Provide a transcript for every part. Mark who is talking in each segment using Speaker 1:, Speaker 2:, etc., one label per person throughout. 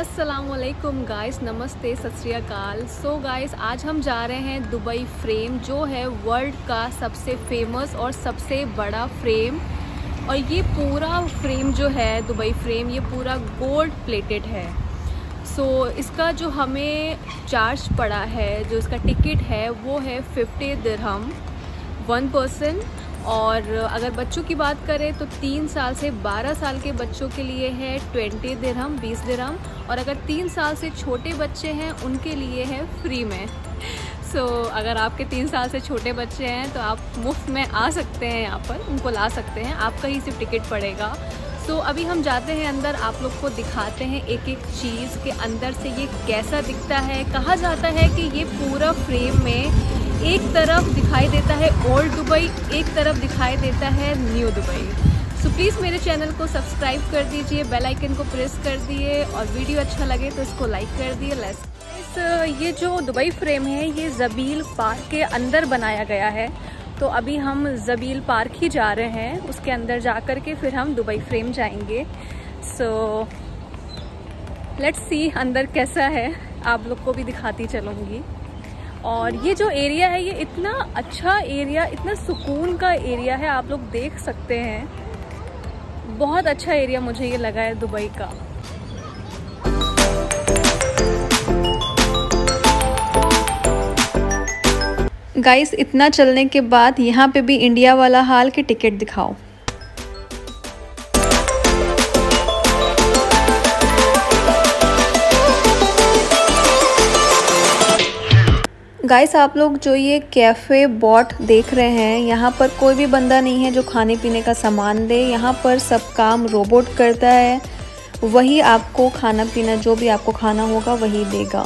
Speaker 1: अस्सलामुअलैकुम गाइस, नमस्ते, सत श्री अकाल। सो गाइस, आज हम जा रहे हैं दुबई फ्रेम, जो है वर्ल्ड का सबसे फेमस और सबसे बड़ा फ्रेम। और ये पूरा फ्रेम जो है दुबई फ्रेम, ये पूरा गोल्ड प्लेटेड है। सो इसका जो हमें चार्ज पड़ा है, जो इसका टिकट है वो है 50 दिरहम 1 पर्सन। और अगर बच्चों की बात करें तो 3 साल से 12 साल के बच्चों के लिए है 20 दिरहम 20 दिरहम। और अगर 3 साल से छोटे बच्चे हैं उनके लिए है फ्री में। सो अगर आपके 3 साल से छोटे बच्चे हैं तो आप मुफ्त में आ सकते हैं, यहाँ पर उनको ला सकते हैं, आपका ही सिर्फ टिकट पड़ेगा। सो अभी हम जाते हैं अंदर, आप लोग को दिखाते हैं एक एक चीज़ के अंदर से ये कैसा दिखता है। कहा जाता है कि ये पूरा फ्रेम में एक तरफ दिखाई देता है ओल्ड दुबई, एक तरफ दिखाई देता है न्यू दुबई। सो प्लीज़ मेरे चैनल को सब्सक्राइब कर दीजिए, बेल आइकन को प्रेस कर दिए, और वीडियो अच्छा लगे तो इसको लाइक कर दिए। ये जो दुबई फ्रेम है ये ज़बील पार्क के अंदर बनाया गया है। तो अभी हम ज़बील पार्क ही जा रहे हैं, उसके अंदर जा कर के फिर हम दुबई फ्रेम जाएंगे। सो लेट्स सी अंदर कैसा है, आप लोग को भी दिखाती चलूँगी। और ये जो एरिया है ये इतना अच्छा एरिया, इतना सुकून का एरिया है, आप लोग देख सकते हैं। बहुत अच्छा एरिया मुझे ये लगा है दुबई का। गाइस, इतना चलने के बाद यहाँ पे भी इंडिया वाला हाल कि टिकट दिखाओ। गाइस, आप लोग जो ये कैफ़े बॉट देख रहे हैं, यहाँ पर कोई भी बंदा नहीं है जो खाने पीने का सामान दे। यहाँ पर सब काम रोबोट करता है, वही आपको खाना पीना जो भी आपको खाना होगा वही देगा।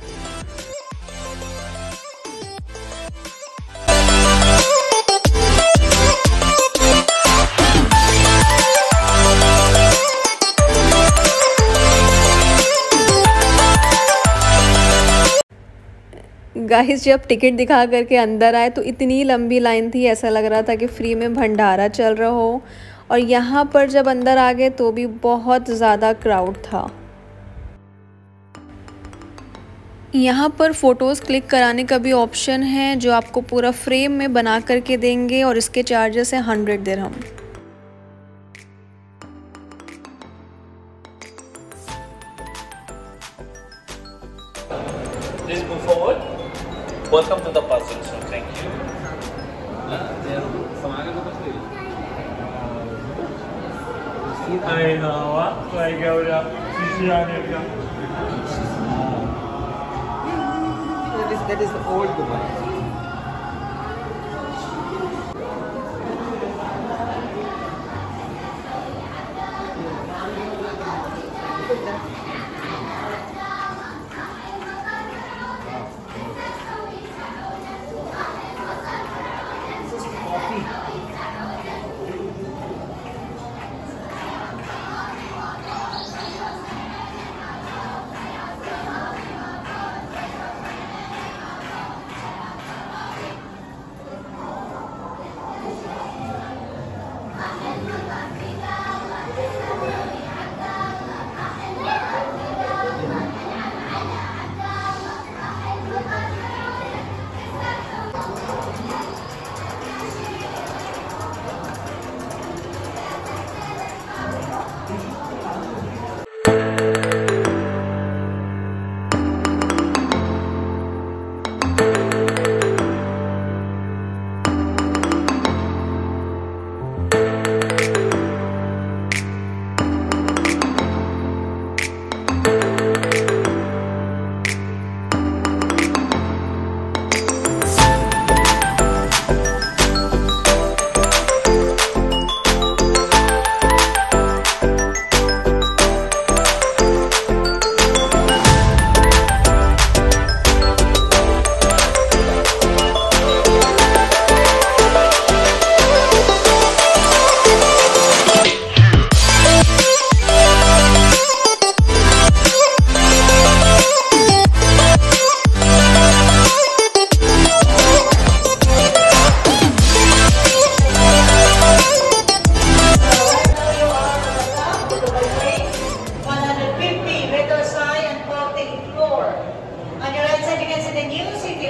Speaker 1: गाइस, जब टिकट दिखा करके अंदर आए तो इतनी लंबी लाइन थी, ऐसा लग रहा था कि फ्री में भंडारा चल रहा हो। और यहाँ पर जब अंदर आ गए तो भी बहुत ज़्यादा क्राउड था। यहाँ पर फ़ोटोज़ क्लिक कराने का भी ऑप्शन है, जो आपको पूरा फ्रेम में बना करके देंगे, और इसके चार्जेस हैं 100 dirham.
Speaker 2: Please move forward. Welcome to the puzzle, so thank you.
Speaker 3: That is the old Dubai.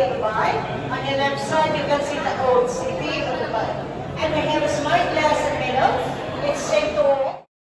Speaker 4: of Dubai. On your left side, you can see the old city of Dubai. And we have a smart glass in the middle. It's safe to walk.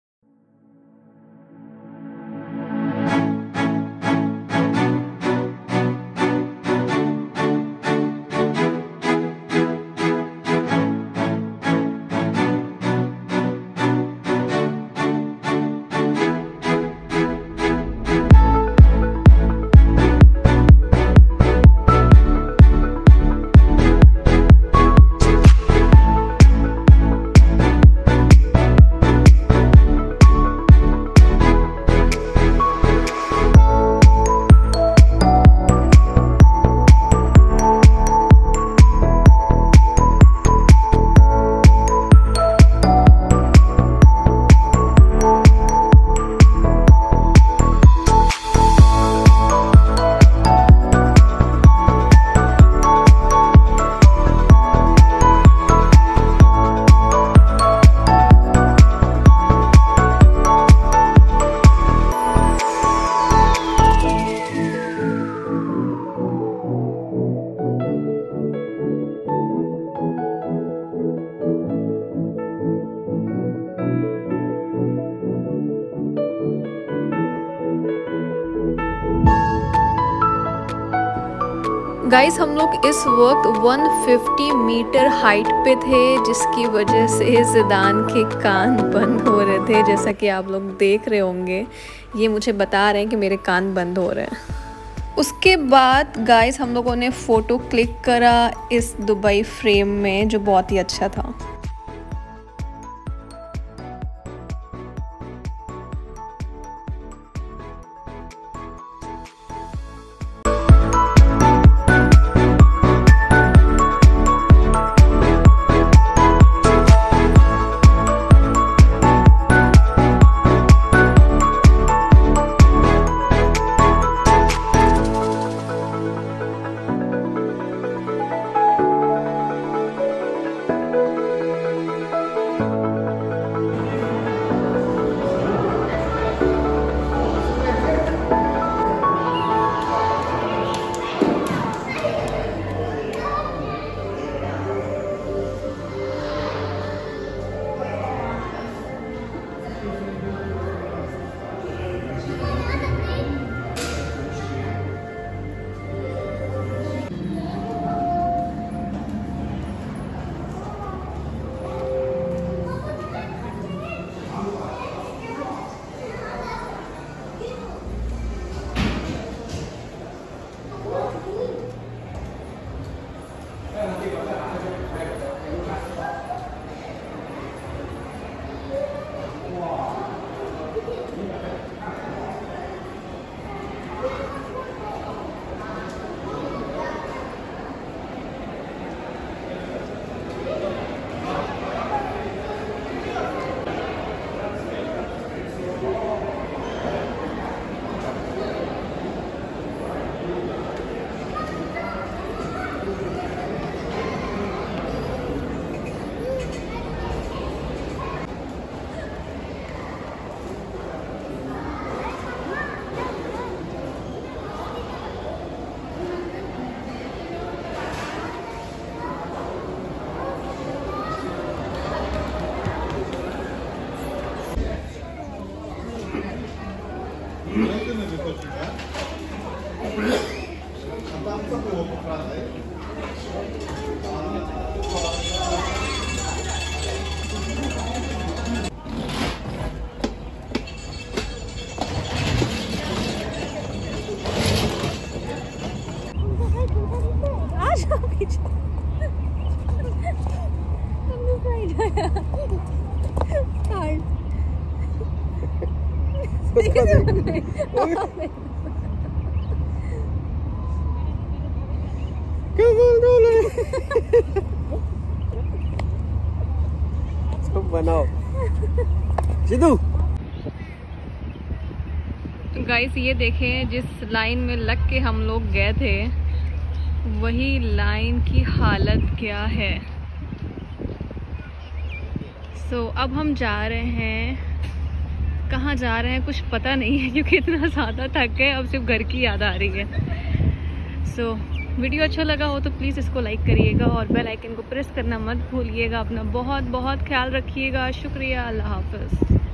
Speaker 1: Guys हम लोग इस वक्त 150 metre height पे थे, जिसकी वजह से Zidan के कान बंद हो रहे थे। जैसा कि आप लोग देख रहे होंगे, ये मुझे बता रहे हैं कि मेरे कान बंद हो रहे हैं। उसके बाद गाइस हम लोगों ने फ़ोटो क्लिक करा इस दुबई फ्रेम में, जो बहुत ही अच्छा था।
Speaker 3: बनाओ सिद्धू।
Speaker 1: तो गाइस ये देखें, जिस लाइन में लग के हम लोग गए थे वही लाइन की हालत क्या है। सो अब हम जा रहे हैं, कहाँ जा रहे हैं कुछ पता नहीं है क्योंकि इतना ज़्यादा थक गए, अब सिर्फ घर की याद आ रही है। सो वीडियो अच्छा लगा हो तो प्लीज़ इसको लाइक करिएगा और बेल आइकन को प्रेस करना मत भूलिएगा। अपना बहुत बहुत ख्याल रखिएगा। शुक्रिया। अल्लाह हाफ़िज़।